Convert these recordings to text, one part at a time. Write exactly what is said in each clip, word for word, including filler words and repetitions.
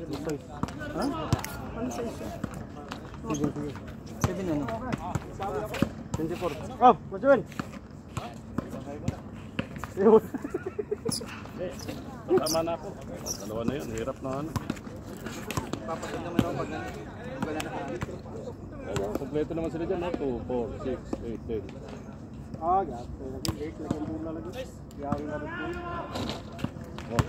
Ha? Ano size siya? Sige, sige. seven ano? twenty-four. Oh, Majuin! Yun. Eh, tama na ako. Dalawa na yun, hirap na ano. Papagod naman ako pag Oh, kompleto naman sila dyan, no? two, four, six, eight, ten. Ah, yeah. Lagi eight, lagi mula lagi. Yawi na rin yun. Oh.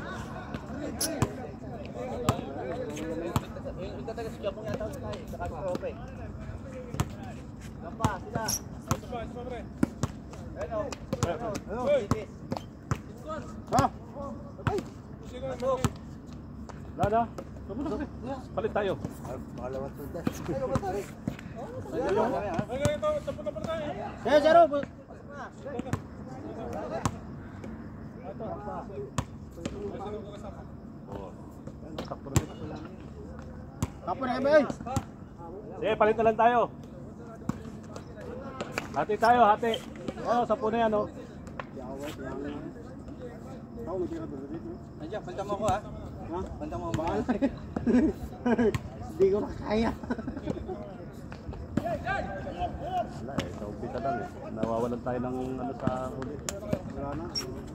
Yung kataga sa Japong yata sa tayo, saka sa Prope. Gapa, sila. Isa pa, isa pa pre. Ano? Ano? Ha? Ay! Lada, palit tayo. Pangalawang tundas. Ay, ba tayo? Eh, Jaro. Kapo na kami. Eh, palit na lang tayo. Hati tayo, hati. Oh, sa puno yan, oh. Nandiyan, panta mo ako ha. Ha? Panta mo ako. Hindi ko na kaya. Wala eh, sa umpisa lang eh. Nawawalan tayo ng ano sa huli. Wala na.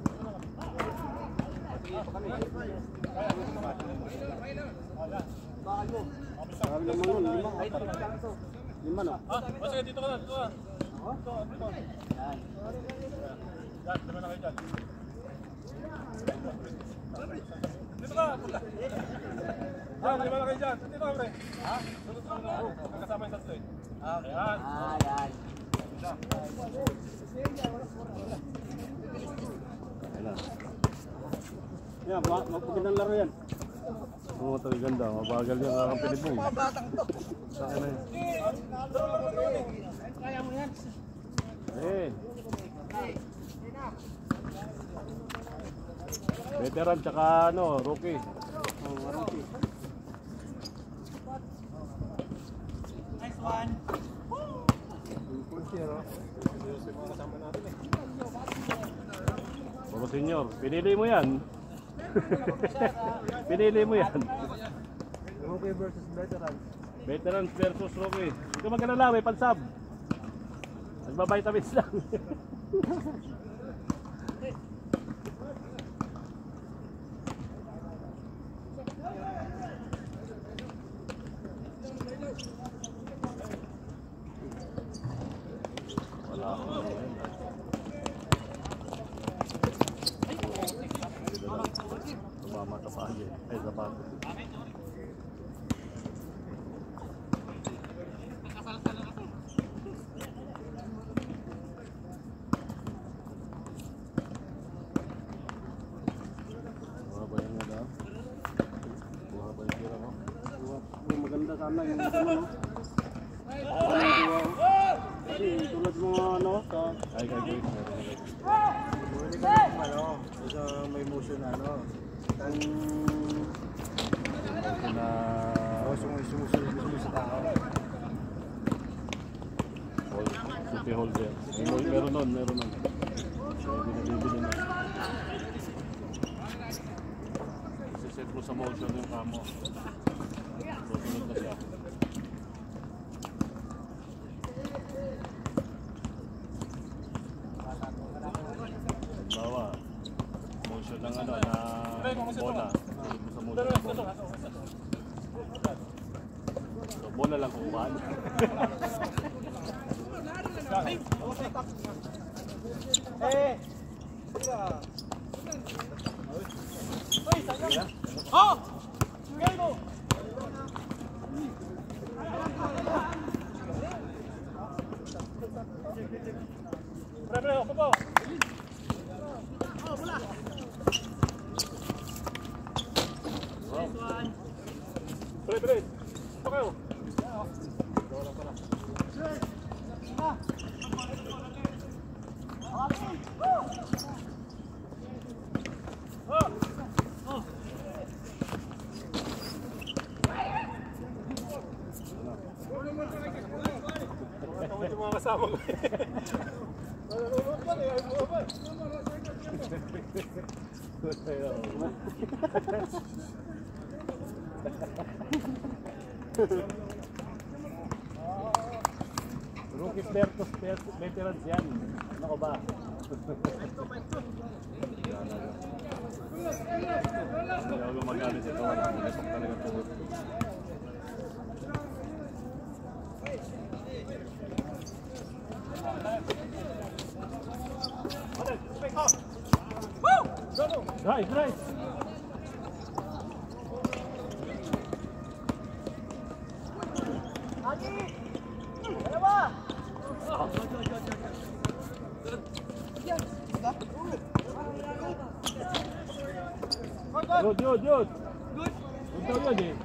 Sabi naman yun, lima. Lima na. Ah, sige, dito ka na, dito ka. Dito, dito. Yan. Yan, dito na kayo dyan. Dito ka, punta. Yan, lima na kayo dyan. Dito ka, pre. Ha? Sunod na ako. Magkasama yung tatlo eh. Ayan. Ayan. Ayan. Yan, magpagandang laro yan. Oo, ito ganda. Mabagal yung akang pinipong. Mga batang to. Saan na yun? Kaya mo yan. Eh. Veteran tsaka ano, rookie. Oh, rookie. Nice one. Puro senior, pinili mo yan. Pinili mo yan. Rookie versus veteran. Veterans versus rookie. Hindi ka mag-alala, may pansab. Nagbabitamins lang. Wala ako. Tumama ka pa agad. Ay, sapato. Maganda sana yung ano. Kasi tulad mga ano sa Ay, kagay. pwede ka naman ano, sa may motion na ano. Ang Na sumusunod sa tao. city holder. Meron, meron nun, meron nun. So, binabibili na. Isiset mo sa motion yung kamo. Susunod na siya. Bawa, motion ng ano, na bola. Susunod mo sa motion ng bola. So, bola lang kung paano. Eh. Oh! Game mo. Pre, pre, ako po. Oh, bola. Pre, pre. Ito kayo. Ito mga kasama ko. Rookies versus veterans yan. Ano ko ba? Hindi ako gumagamit ito. Nasok talaga ito. Right, right. Good, good, good. Good. Good daw yun eh.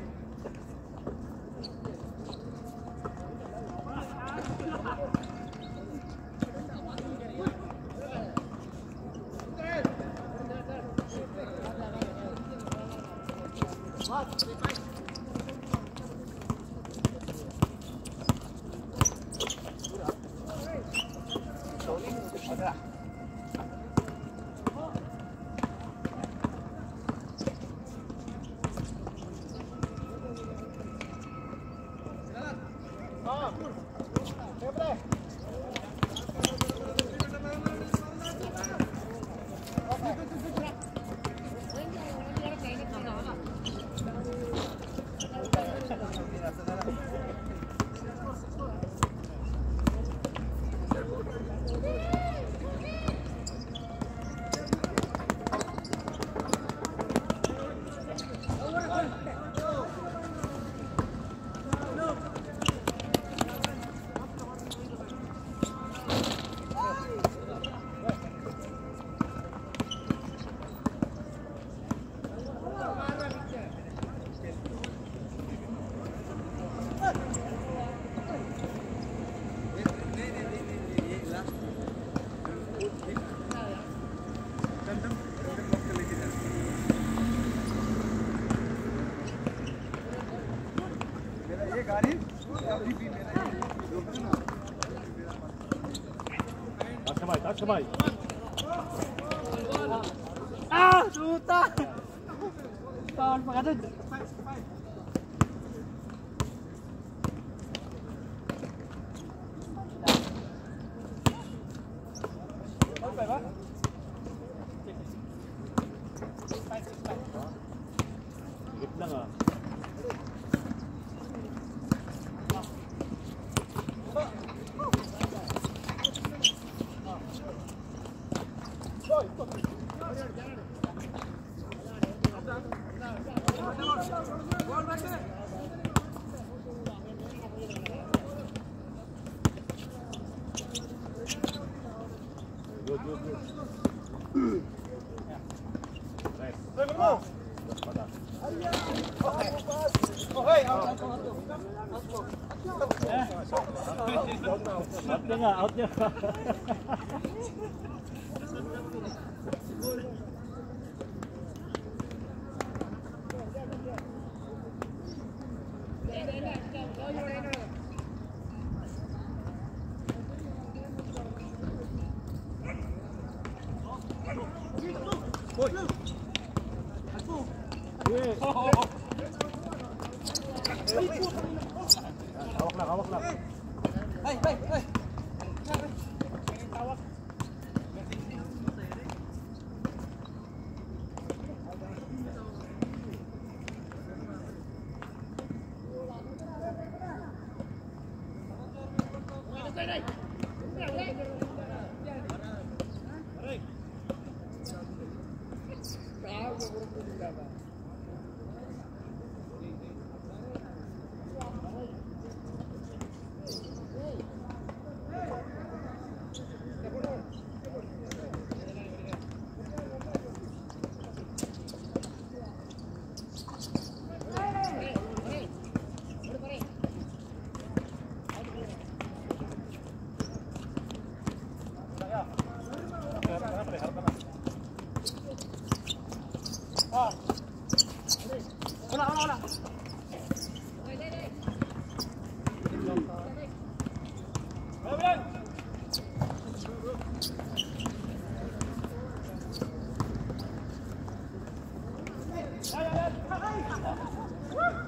Taas kamay, taas kamay. Ah! Suta! Taon pa ka dun. Higit lang ah. Good, good, good. Nice. Okay, out, out, Out niya nga, out niya. Hawak lang, hawak lang. Ay, ay, ay. Wala, wala, wala. Ay, ay, ay.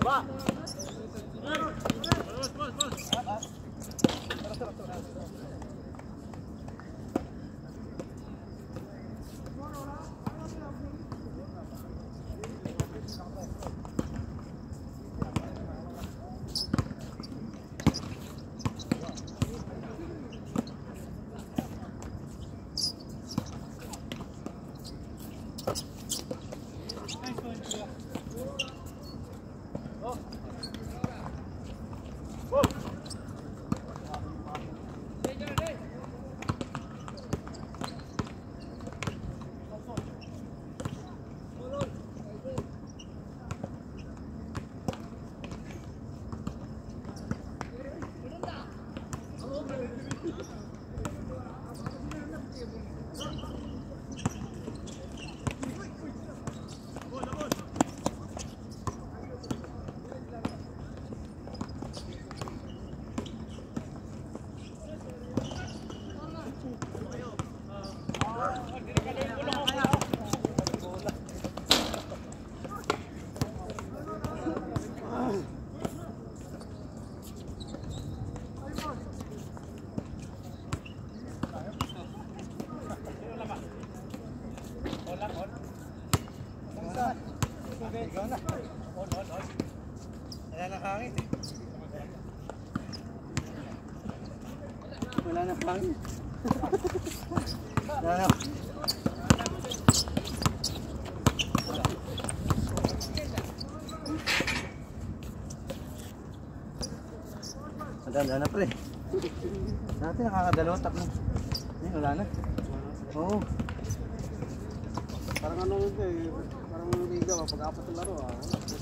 Wala na hangin. Wala na. Madala na pre. Dati nakakadalawa, tatlo. Eh, wala na. Oo. Parang ano ito eh. Parang liga, pag-apat ng laro ah.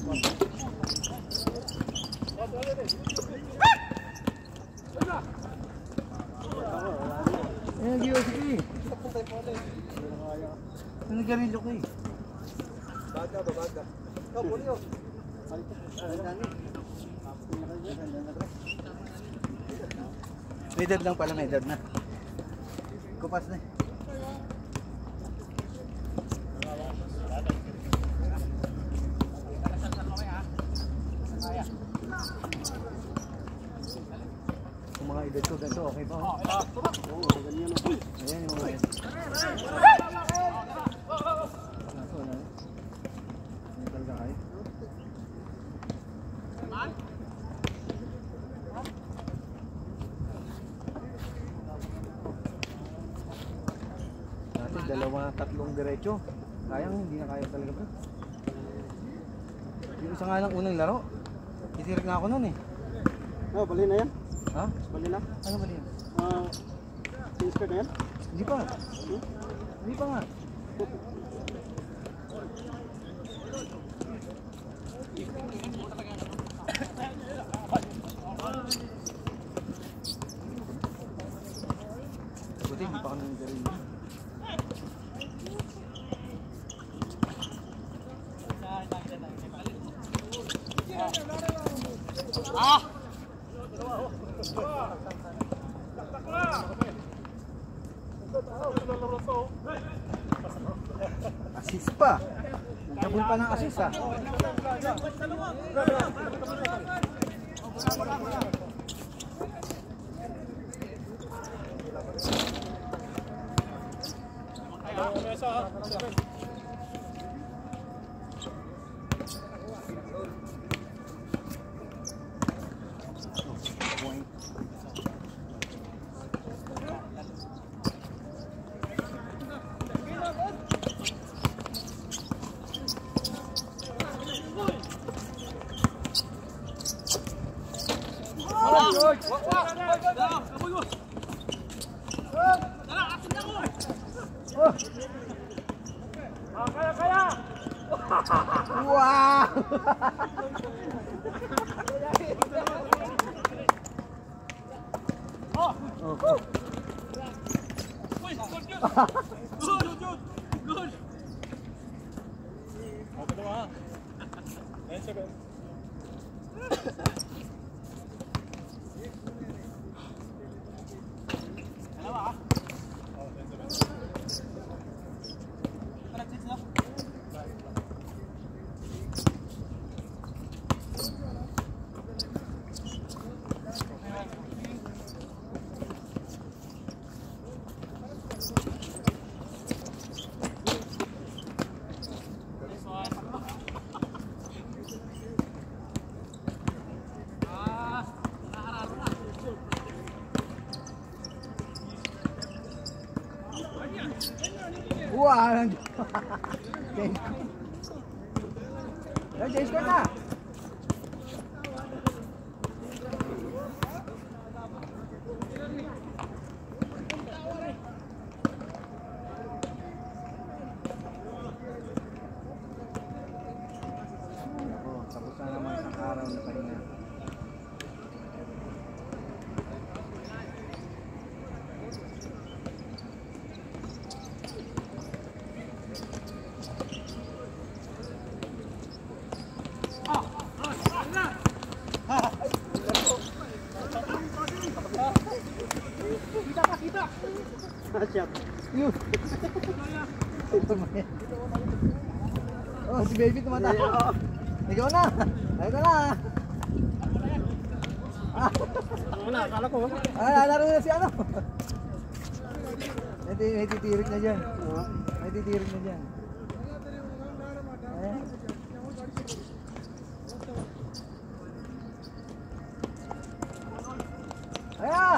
Eh, nag-iwas ko eh. Nag-garilyo ko eh. Baga ba, baga? Ikaw, puli oh. May dad lang pala, may dad na. Kupas na eh. Kung mga edad ko ganito, okay pa? Oo, ganyan ako. Ayan yung mga edad. Naso na eh. Hindi talaga kayo. Dati dalawa, tatlong diretso. Sayang, hindi na kaya talaga bro. Yung isa nga lang unang laro. Isirik na ako nun eh. Oh, bali na yan? Ha? Bali na? Ano ba yan? Ah, uh, na yan? Hindi pa. Hmm? Hindi pa nga. Buti, hindi pa kami nagarin. Ah! Assist pa. Nagkabul pa ng assist ha. Wow! Oh! Oh! Good, good, good. Okay na ha. nine seven. Dalawa ah. Oh, nine seven. Correct, six na. ah. Change. Yan, change ko na. Tapos na naman sa araw na pahinga. Siap. Yun. Oh, si baby tumatawa. Ikaw na. Ikaw na. Ah. Ano na, akala ko. Ah, laro na si ano. May, may titirik na dyan. May titirik na dyan. Eh? Ayan!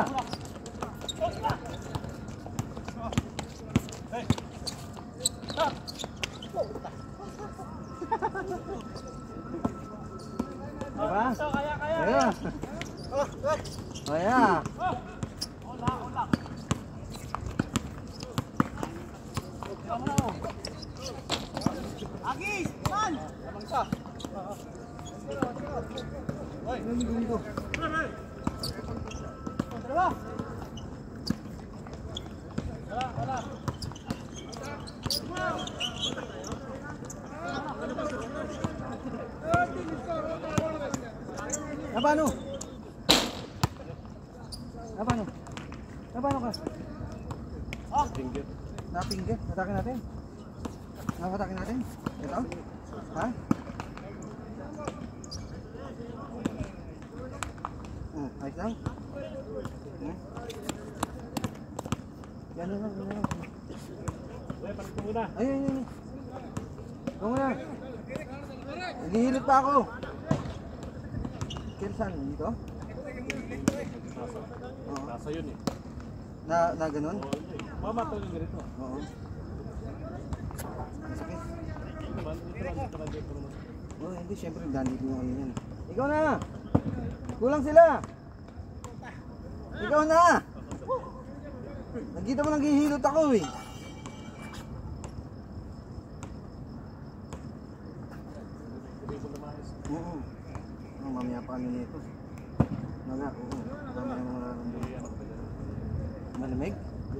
Diba? Ayan! Ayan! Agis! Man! Abang sa. Ay, nandun ko. Dalawa. Na paano? Na paano? Na paano ka? Ah, tinggi. Napinggit. Atake natin. Napatake natin. Ito? Ha? Hmm, ayos lang. Hmm? Yan lang, yan lang. Ay, palit mo muna. Ayun, ayun, ayun. Ikaw muna. Naghihilot pa ako. Kailan dito? Nasa. Oo. Nasa yun eh. Na, na ganun? Oo, yun eh. Mama, ito yung ganito. Oo. Sakit. Ito naman, ito lang ito lang dito naman. Oh, hindi, syempre dandit mo ano yan. Ikaw na! Kulang sila! Ikaw na! Nakita mo naghihilot ako eh. Sabihin ko na maayos. Oo. Oh, mamaya pa ano nito. Mga, oo. Mamaya mga nararamdaman. Malamig?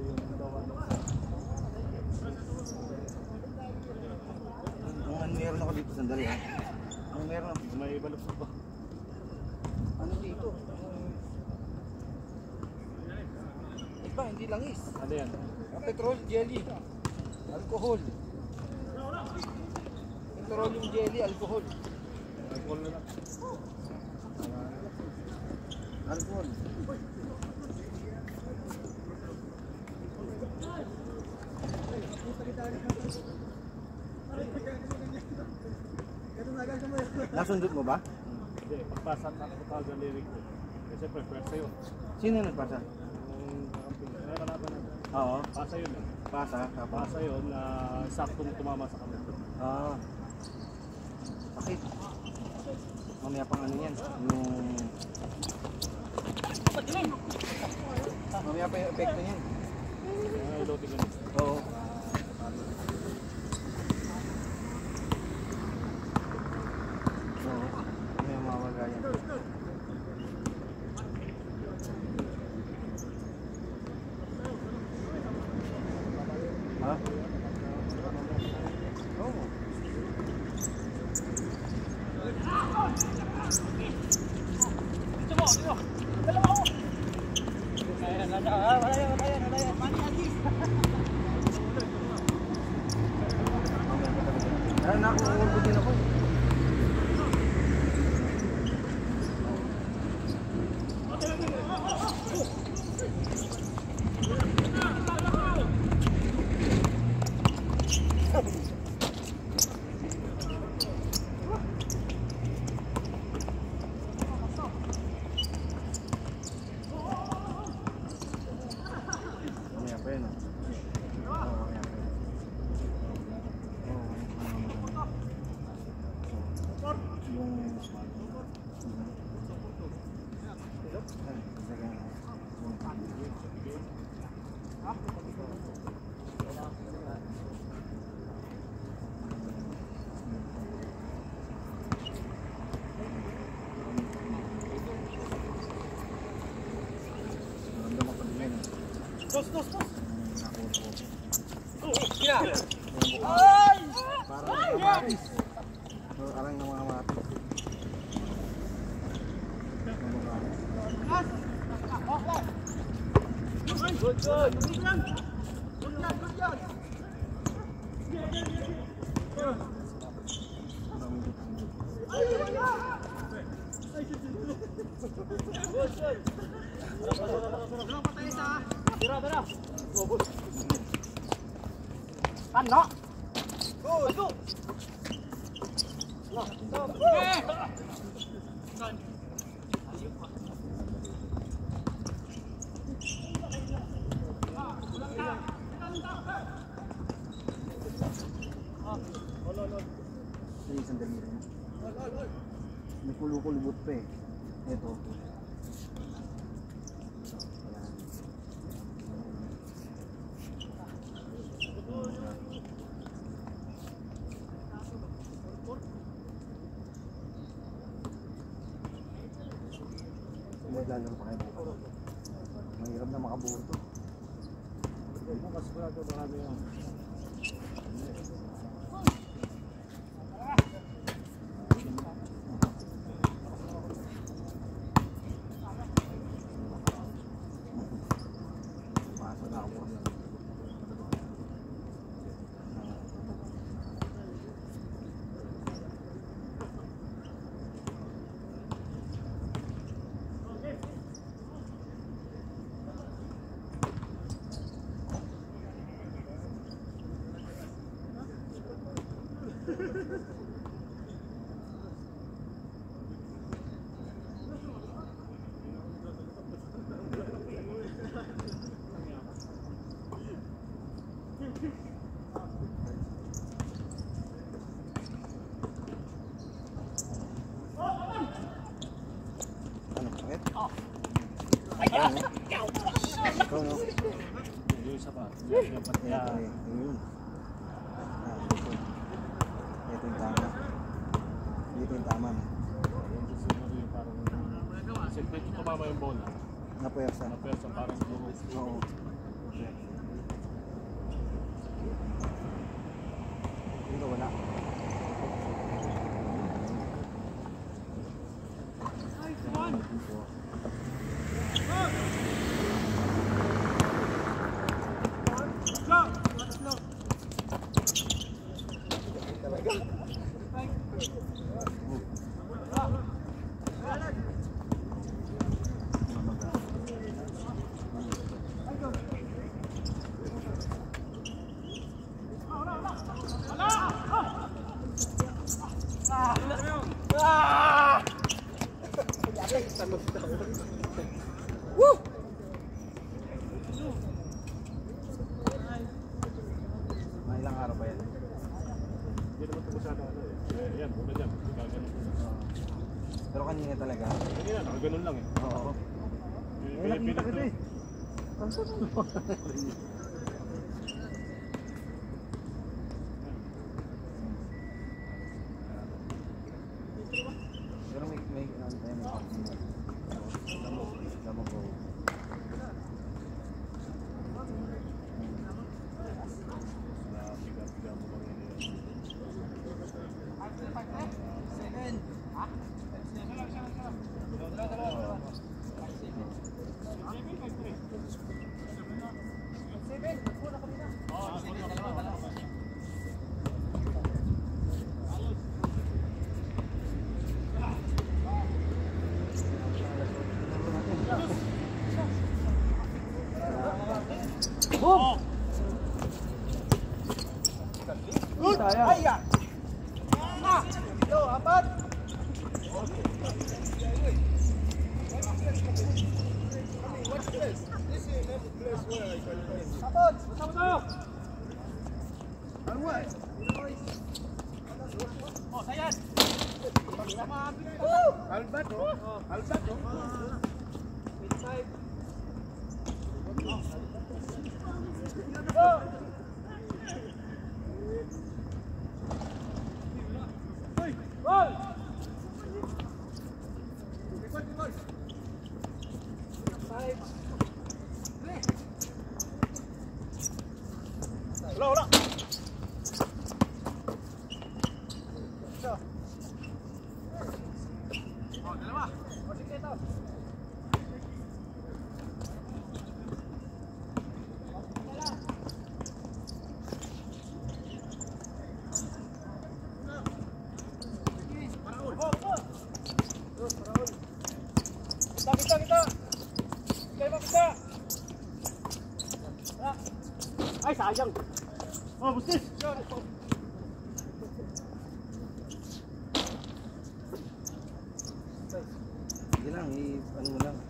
Kung ano meron ako dito, sandali ha. Kung meron ako. May balusot pa. Ano dito? Iba, hindi langis. Ano yan? Petrol jelly. Alcohol. Petroleum jelly, alcohol. Alcohol na lang. Alcohol. Nasundot mo ba? Hindi, pagpasa at ako tawag ang lyric ko. Kasi prefer sa'yo. Sino nagpasa? Yung kakamping, kaya kalaban natin. Oo. Pasa yun eh. Pasa, kapasa. Pasa yun na saktong tumama sa kamay. Ah. Sakit. Mamaya pang ano yan. Yung... Mamaya pa yung epekto niyan. Ay, loting ganun. Oo. Oo. Mamaya mawaga yan. Ha? Oo. Ay, naku, uurgo din ako. Dos, dos, dos. Ay! Parang kamatis. Parang ng mga matis. Good, good. Ano? Go, go. Ay, sandali rin. May kulukulubot pa eh. Ito. Lalo pa kayo. Mahirap na makabuo ito. Hindi mo kasi pala ito marami yung pasok na ako. Ano, sakit? Ay, ikaw, no? Yung isa pa. Dapat Ito niya. eh, ayun. Ah, ito. Ito yung tama. Dito yung tama na. Kasi pwede tumama yung bola. Napuwersa. Napersa parang gumos. Oo. Dito wala. Dito. Mga ilang araw ba yan? Hindi naman ito masyado ano eh. Eh, yan, una dyan. Gaganon ko. Pero kanina talaga. Kanina, nakaganon lang eh. Oo. Yung Eh, nakita kita eh. Pero may may ano tayo may vaccine. Damo, damo po. Kaya piga-piga mo lang yun eh. Boom! Sayang. Yo, apat. Apat. Sama tayo. Oh, sayang. Albat, oh. Albat, oh. Wala, wala. Kita, kita, kita. Kita, kita. Ay, sayang. Oh, bustis. Sige lang, i- ano mo lang.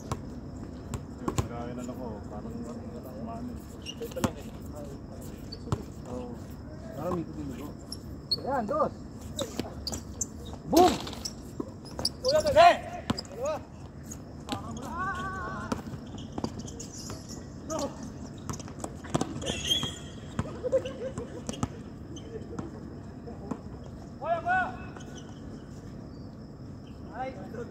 Kaya na ako, parang umano. Ito lang eh. Oo. Parang may kumilugo. Ayan, dos. Boom! Kuya, sige! Dalawa. Kuya, kuya! Ay,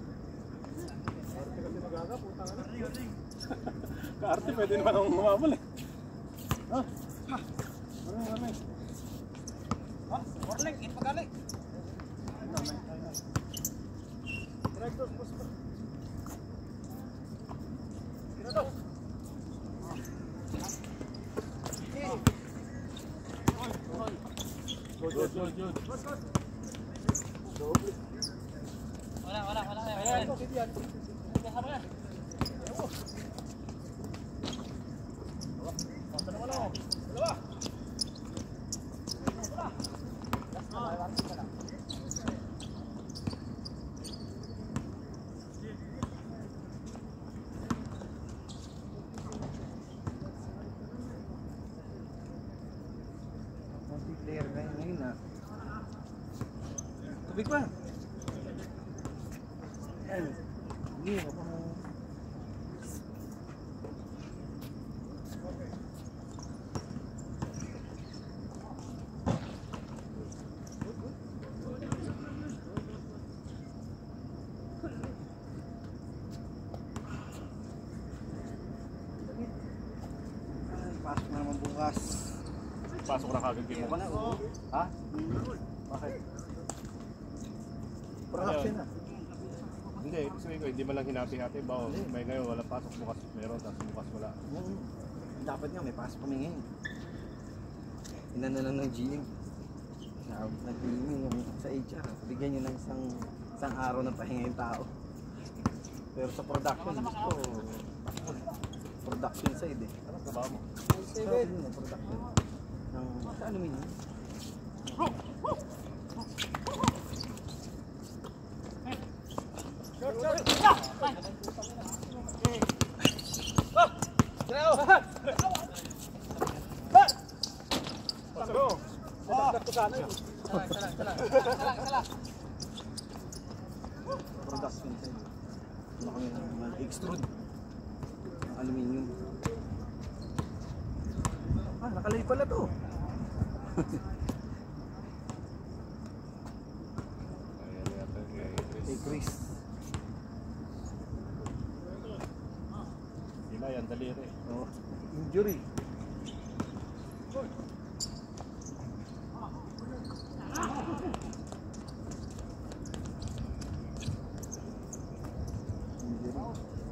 Kaarte, pwede naman akong umabal eh. Ha? Ano yung kami? ha? Warning, ipagaling. Good, good, good. Wala, wala, wala. Ayan, yan. Dalawa lang. Dalawa. Multiplayer na yun ngayon ah. Tubig pa. Ayan. Hindi, ako mo. Ay, pasok na naman bukas. Pasok na kagad game Ako mo. na, oo. Ha? Bakit? Production na. Hindi, ibig sabihin ko, hindi man lang hinati-hati. Bawa, may ngayon wala pasok, bukas meron, tapos bukas wala. Mm. Dapat nga, may pasok kami ngayon. Inano lang ng G M. Nag-email yung sa H R. Bigyan nyo ng isang, isang araw ng pahinga yung tao. Pero sa production, gusto production side eh. Ano trabaho mo? Sa yun, production. Ng, sa aluminum. Short, short. Pasok. Dagdag ko sana yun. Production side. Ano kami ng mag-extrude. Ng aluminum. Ah, nakalay pala to. Ayan, yata, kay Chris. Hey Chris. Sila yan, daliri. Oh, injury. Injury.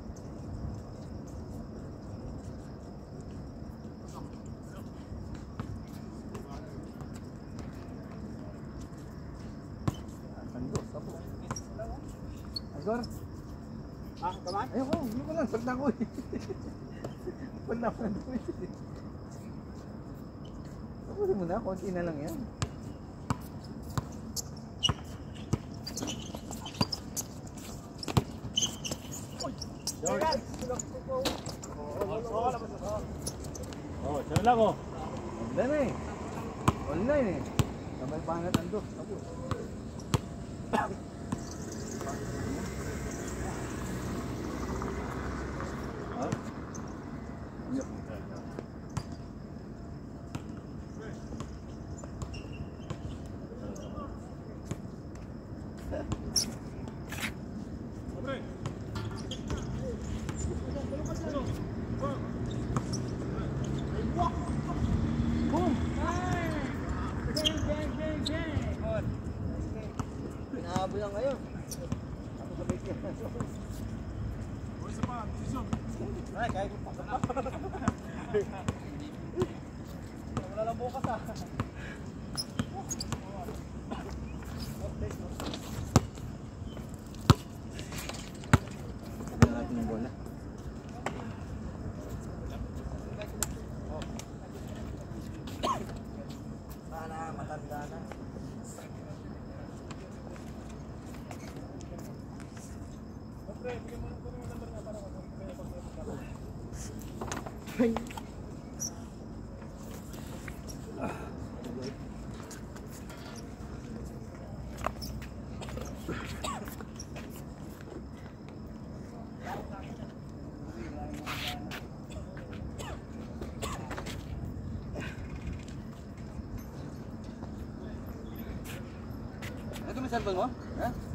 Sando, sapo. Agor. Ah, kaman? Ayoko, hindi ko lang, pag na ko eh. Pag na ko eh. Tapusin mo na, konti na lang yan. Oh, siya lang oh. Wala na eh. Online eh. Sabay pangat ando. Tapos. Ha? Yup. Pre. O isa pa, desisyon. Ay, kaya ko pa. Wala lang bukas ah. Tignan natin yung bola. Sana matanda na. Pre, bigyan mo ko yung number niya para mag-pag-pag. Ito may cellphone mo? Ha?